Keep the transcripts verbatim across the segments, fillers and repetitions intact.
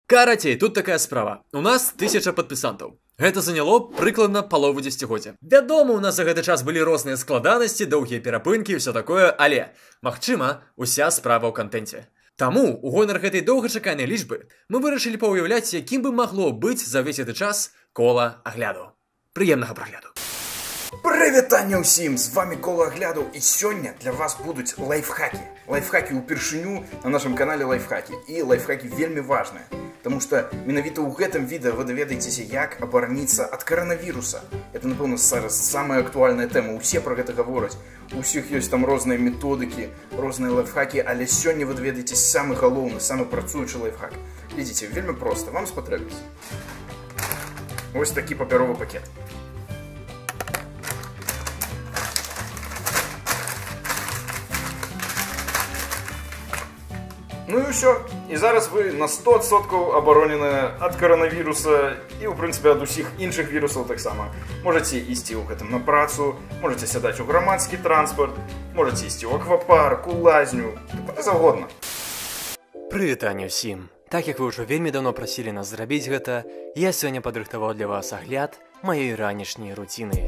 Карацей, тут такая справа. У нас тысяча падпісантаў. Гэта заняло прыкладна палову дзесяцігоддзя. Вядома, у нас за гэты час былі розныя складанасці, доўгія перапынкі і ўсё такое, але, магчыма, уся справа ў кантэнце. Таму, у гонар гэтай доўгачаканай лічбы, мы вырашылі паўяўляць, якім бы магло быць за ўвесь гэты час кола агляду. Прыемнага прагляду. Прывітанне ўсім, з вами Кола Агляду, і сёння для вас будуць лайфхакі. Лайфхакі ўпершыню на нашым канале лайфхакі, і лайфхакі вельмі важныя, таму што менавіта ў гэтым відэа вы даведаецеся, як абараніцца ад каранавіруса. Это, напэўна, зараз самая актуальная тэма, усе пра гэта гавораць, у ўсіх ёсць там розныя методыкі, розныя лайфхакі, але сёння вы даведаецеся самы галоўны, самы працуючы лайфхак. Глядзіце, вельмі проста, вам спатрэбіцца вось такі папяровы пакет. Ну і ўсё. І зараз вы на сто адсоткаў абароненыя ад каранавіруса і, ў прынцыпе, ад усіх іншых вірусаў таксама. Можаце ісці ў гэтым на працу, можаце сядаць у грамадскі транспарт, можаце ісці ў аквапарк, у лазню, куды заўгодна. Прывітанне ўсім. Так як вы ўжо вельмі даўно прасілі нас зрабіць гэта, я сёння падрыхтаваў для вас агляд маёй ранішняй руціны.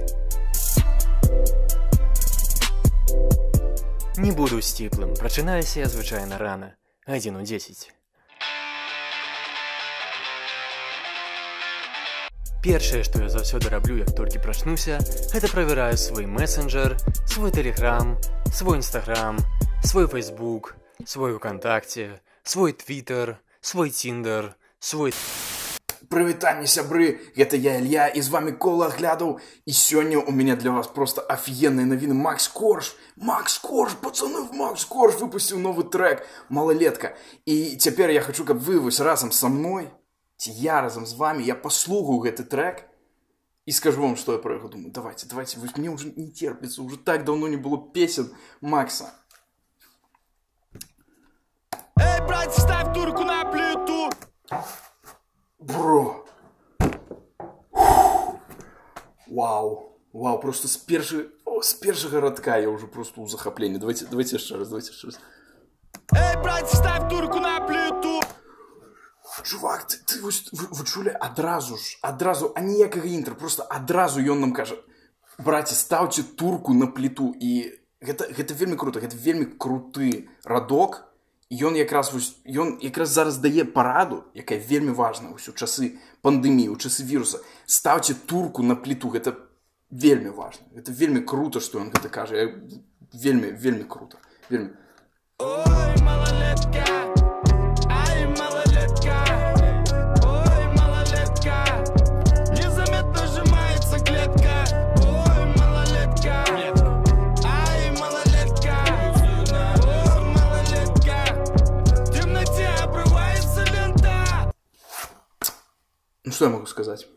Не буду сціплым, прачынаюся я звычайна рана. адзін у дзесяць. Першае, што я заўсёды раблю, як толькі прачнуся, гэта правяраю свой месенджер, свой тэлеграм, свой інстаграм, свой фейсбук, свой ВКонтакце, свой твиттер, свой тиндер, свой... Прывітанне, сябры, гэта я, Ілья, і з вами Кола Агляду, і сёння у меня для вас просто офігенныя навіны. Макс Корж, Макс Корж, пацаны, Макс Корж выпусціў новы трек «Малолетка». І цяпер я хочу, каб вы вось разам са мной, ці я разам з вами, я паслухаю гэты трек і скажу вам, што я про яго думаю. Давайте, давайте, вось мне уже не терпіцца, уже так давно не было песен Макса. Эй, брат, ставь турку на плиту! Бро! Вау! Вау, просто с перши... О, с першага радка я уже просто у захапленні. Давайте, давайте еще раз, давайте еще раз. Эй, брат, ставь турку на плиту! Чувак, ты, ты вы, вы чулі адразу ж, адразу, а ніякага інтра, просто адразу ён нам кажа: браце, ставьте турку на плиту. І гэта, гэта вельмі круто, гэта вельмі круты радок. І ён якраз, ён якраз зараз дае параду, якая вельмі важная ў часы пандэміі, у часы віруса. Ставьте турку на плиту, гэта вельмі важна. Гэта вельмі круто, што ён гэта кажа. Вельмі, вельмі круто. Вельмі. Ой, малолетка, ай, малолетка, ой, малолетка, незаметно сжимается клетка, ой, малолетка, ай, малолетка, ой, малолетка, в темноте обрывается лента. Ну, что я могу сказать?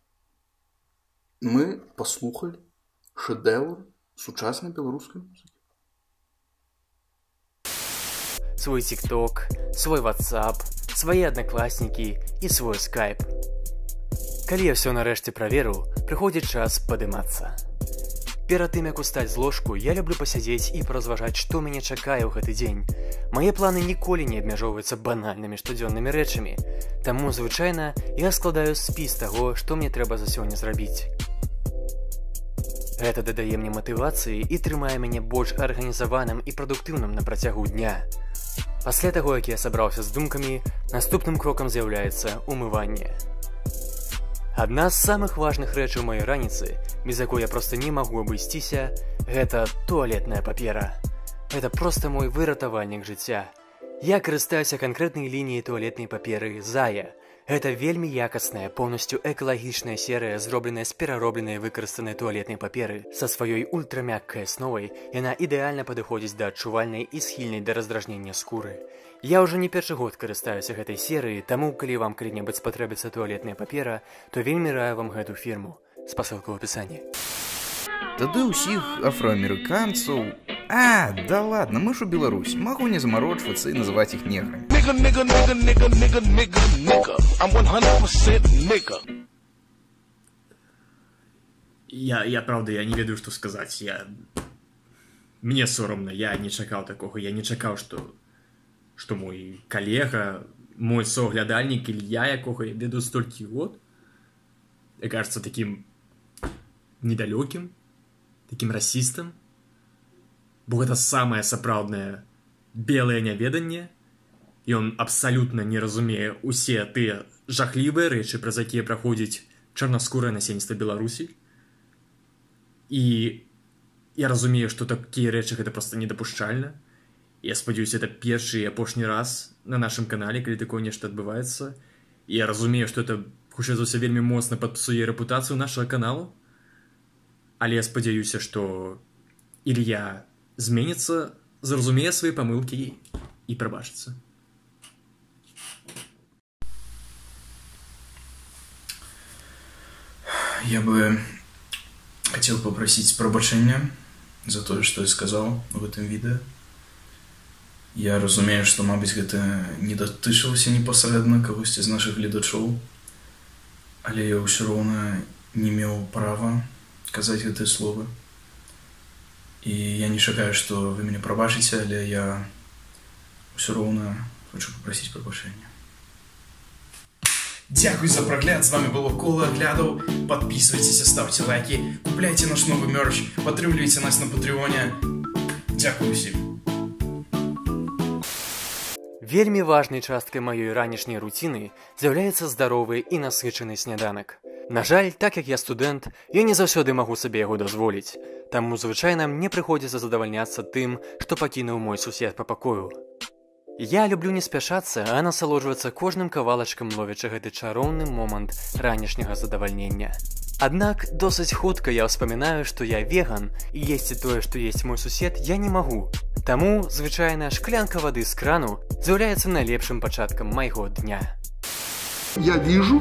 Мы послухали шедевр сучасной белорусской музыки. Свой тикток, свой ватсап, свае аднакласнікі і свой скайп. Калі я ўсё нарэшце праверыў, прыходзіць час падымацца. Перад тым, як устаць з ложку, я люблю пасядзець і паразважаць, што мяне чакае ў гэты дзень. Мае планы ніколі не абмяжоўваюцца банальнымі штодзённымі рэчамі, таму, звычайна, я складаю спіс таго, што мне трэба за сёння зрабіць. Гэта дадае мне матывацыі і трымае мяне больш арганізаваным і прадуктыўным на працягу дня. Пасля таго, як я сабраўся з думкамі, наступным крокам з'яўляецца умыванне. Адна з самых важных рэчаў маёй раніцы, без якой я проста не магу абысціся, гэта туалетная папера. Гэта проста мой выратавальнік жыцця. Я карыстаюся канкрэтнай лініяй туалетнай паперы «Зая». Гэта вельмі якасная, поўнасцю экалагічная серыя, зробленая з пераробленай выкарыстанай туалетнай паперы. Са сваёй ультрамяккай асновай яна ідэальна падыходзіць да адчувальнай і схільнай да раздражнення скуры. Я ўжо не першы год карыстаюся гэтай серыяй, таму калі вам калі-небудзь спатрэбіцца туалетная папера, то вельмі раю вам гэту фірму. Спасылка ў апісанні. Тады ўсіх афраамерыканцаў... А, да ладно, мы ж у Беларусь. Могу не заморочвацца і называць іх неграми. Nigga, nigga, nigga, nigga, nigga, nigga, nigga. I'm one hundred percent nigga. Я, я, правда, я не ведаю, што сказаць. Я... Мне сорамна, я не чакаў такога. Я не чакаў, што, што мой калега мой соглядальник Илья, якого я веду столькі год, и кажется таким недалеким, таким расистом, бо гэта самае сапраўднае белае няведанне, і он абсалютна не разумее усе тыя жахлівыя рэчы, праз якія праходзіць чарнаскурае насельніцтва Беларусі. І я разумею, што такія рэчы гэта проста недапушчальна. Я спадзяюся, это першы і апошні раз на нашым канале, калі такое нешта адбываецца. І я разумею, што это хутчэй за ўсё вельмі моцна падпсуе рэпутацыю нашага каналу. Але я спадзяюся, што Ілья зменіцца, зразумее свае памылкі і прабачыцца. Я бы хотел попросить пробачения за то, что я сказал в этом видео. Я разумею, что, мабуть, это не датычылася непосредственно кагосьці з наших гледачоў, але я ўсё роўна не меў права казаць гэтыя словы. І я не чакаю, што вы мяне прабачыце, але я ўсё роўна хочу попросить прабачэння. Дякую за прагляд, з вами было Кола Аглядаў. Подписывайтесь, ставьте лайки, купляйте наш новый мерч, падтрымлівайце нас на Патреоне. Дякую всім. Вельмі важнай часткай маёй ранішняй руціны з'яўляецца здаровы і насычаны сняданак. На жаль, так як я студэнт, я не заўсёды магу сабе яго дазволіць, таму звычайна мне прыходзіцца задавальняцца тым, што пакінуў мой сусед па пакою. Я люблю не спяшацца, а насалоджвацца кожным кавалачкам, ловячы гэты чароўны момант ранішняга задавальнення. Аднак досыць хутка я ўспамінаю, што я веган, і есці тое, што есць мой сусед, я не магу. Таму звычайная шклянка вады з крану з'яўляецца найлепшым пачаткам майго дня. Я вижу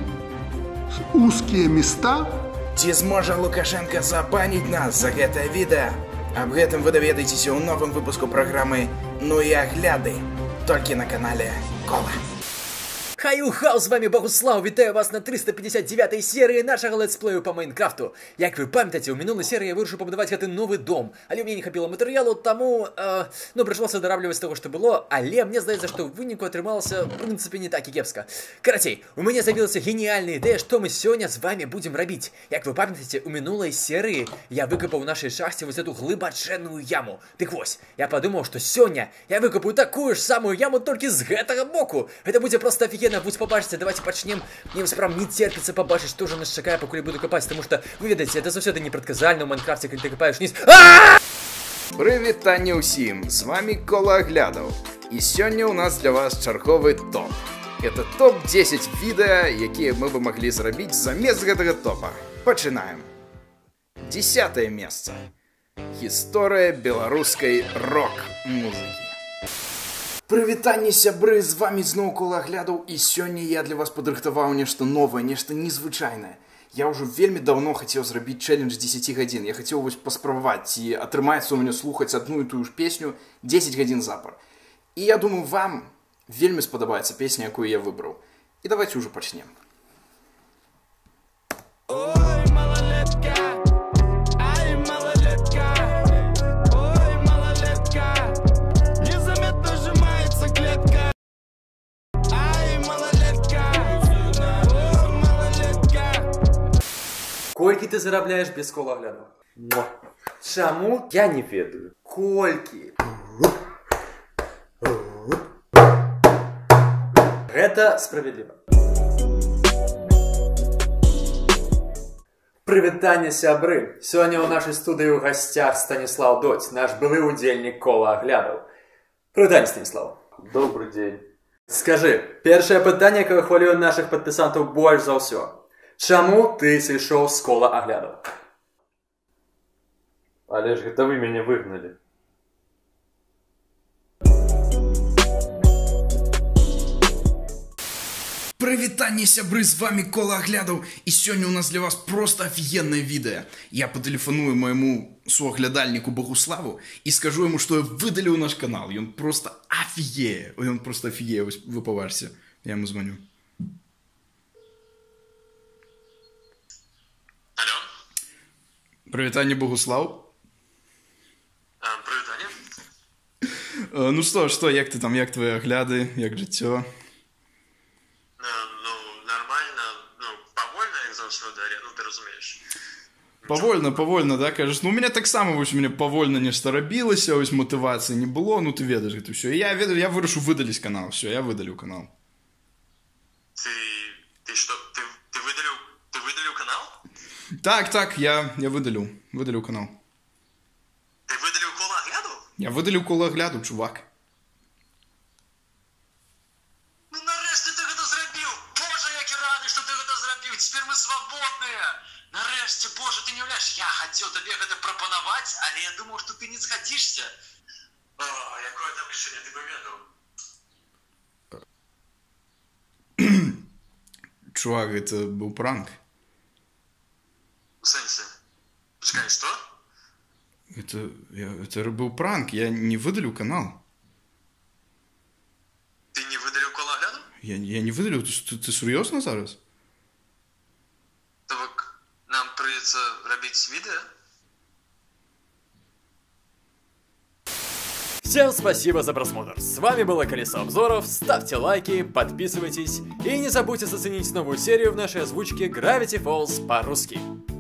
узкие места. Ці зможа Лукашенко забаніць нас за гэтае відэа? Аб гэтым вы даведаецеся ў новым выпуску праграмы «Ну і агляды», толькі на канале Кола. Хай-у-хау, з вами Богуслав, вітаю вас на триста пятьдесят девятой серии нашего летсплею по Майнкрафту. Як вы памятаеце, у мінулай серии я вырашыў пабудаваць гэты новы дом, але ў мяне не хапіла матэрыялу, таму, э, ну, прыйшлося дарабліваць з таго, што было, але мне здаецца, што ў выніку атрымалася, в прынцыпе, не так і кепска. Карацей, у мяне з'явілася геніяльная ідэя, што мы сёння з вами будзем рабіць. Як вы памятаеце, у мінулай серыі я выкапаў у нашай шахце вось эту глыбачэнную яму. Дык вось, я падумаў, што сёння я выкапаю такую ж самую яму толькі з гэтага боку. Гэта будзе проста офігенна. Будь побачите, давайте почнем. Мне справа не терпится побачить, что же нас чакае, пакуль буду копать, потому что, вы ведаеце, это заўсёды непрадказальна ў Майнкрафте, калі ты копаешь вниз. Прывітанне ўсім, з вами Кола Аглядаў. І сёння ў нас для вас чарговы топ. Это топ десять відэа, якія мы бы маглі зрабіць замест гэтага топа. Пачынаем. Десятое месца. Гісторыя беларускай рок-музыкі. Прывітанне, сябры, з вами зноў Кола Аглядаў, і сёння я для вас падрыхтаваў нешта новае, нешта незвычайнае. Я ўжо вельмі даўно хацеў зрабіць чэлендж дзесяці гадзін. Я хацеў вось паспрабаваць, ці атрымаецца ў мяне слухаць адну і тую ж песню дзесяць гадзін запар. І я думаю, вам вельмі спадабаецца песня, якую я выбраў. І давайте ўжо пачнем. Ой, малолетка, ай, малолетка, ой, малолетка, незаметно сжимается клетка, ай, малолетка, ой, малолетка. Колькі ты зарабляеш без Кола Аглядаў? Чаму? Я не ведаю. Колькі? Гэта справядліва. Прывітанне, сябры! Сёння ў нашай студыі ў гасцях Станіслав Доць, наш былы ўдзельнік Кола Аглядаў. Прывітанне, Станіслав. Добрый день. Скажы, першае пытанне, якое хвалюе нашых падпісантаў больш за ўсё. Чаму ты сышоў з Кола Аглядаў? Але ж гэта вы мяне выгналі. Прывітанне, сябры, з вами Кола Аглядаў, і сёння ў нас для вас просто офігеннае відэа. Я патэлефаную майму суаглядальніку Богуславу і скажу яму, што я выдаліў наш канал. Ён просто офігее. Ён просто офігее, вось вы паважце. Я яму звоню. Алло? Прывітанне, Богуслав. А, прывітанне. Ну што, што, як ты там, як твае агляды, як жыццё? сказал, что да, ну ты разумеешь. Повольно, повольно, да, кажеш? Ну, у меня так само, вось, у меня повольно нешта рабілася, ось мотивації не було, ну, ты ведаеш гэта ўсё. І я, ведаю, я вырашыў выдаліць канал, все, я выдаліў канал. Ты, ты что, ты, ты выдалил, ты выдалил канал? Так, так, я, я выдаліў, выдаліў канал. Ты выдалил кола огляду? Я выдаліў кола агляду, чувак. Ну, нарешті ти гэта зрабіў! Боже, як я рады, што ты гэта зрабіў! Цяпер мы свабодныя! Нарешті, боже, ты не уявляешь, я хацеў табе гэта прапанаваць, але я думаў, што ты не згадзішся. О, якое там рашэнне, ты бы ведаў. Чувак, гэта быў пранк. У сэнсе? Почекай, што? Это, я, это быў пранк, я не выдаліў канал. Ты не выдаліў кола агляду? Я, я не выдаліў, ты, ты, ты сур'ёзна зараз? То бок, нам придется робить видео? Всем спасибо за просмотр. С вами было Колесо Обзоров. Ставьте лайки, подписывайтесь и не забудьте заценить новую серию в нашей озвучке Gravity Falls по-русски.